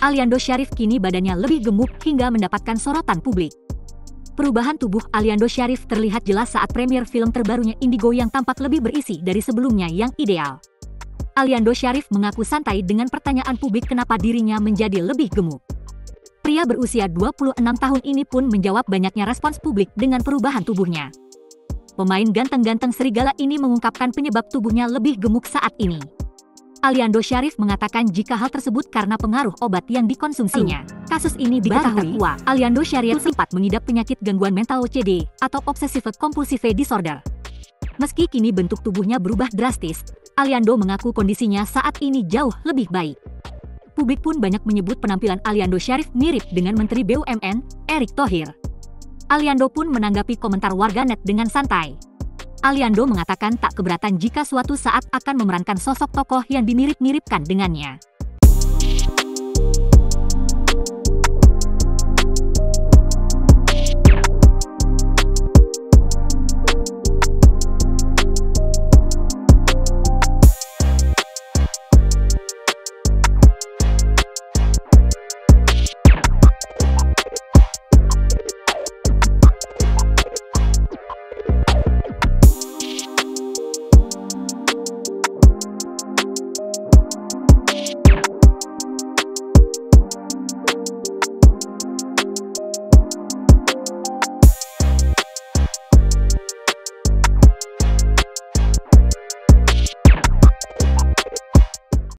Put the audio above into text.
Aliando Syarif kini badannya lebih gemuk hingga mendapatkan sorotan publik. Perubahan tubuh Aliando Syarif terlihat jelas saat premier film terbarunya Indigo yang tampak lebih berisi dari sebelumnya yang ideal. Aliando Syarif mengaku santai dengan pertanyaan publik kenapa dirinya menjadi lebih gemuk. Pria berusia 26 tahun ini pun menjawab banyaknya respons publik dengan perubahan tubuhnya. Pemain ganteng-ganteng serigala ini mengungkapkan penyebab tubuhnya lebih gemuk saat ini. Aliando Syarif mengatakan jika hal tersebut karena pengaruh obat yang dikonsumsinya. Kasus ini diketahui Aliando Syarif sempat mengidap penyakit gangguan mental OCD atau Obsessive Compulsive Disorder. Meski kini bentuk tubuhnya berubah drastis, Aliando mengaku kondisinya saat ini jauh lebih baik. Publik pun banyak menyebut penampilan Aliando Syarif mirip dengan Menteri BUMN, Erick Thohir. Aliando pun menanggapi komentar warganet dengan santai. Aliando mengatakan tak keberatan jika suatu saat akan memerankan sosok tokoh yang dimirip-miripkan dengannya.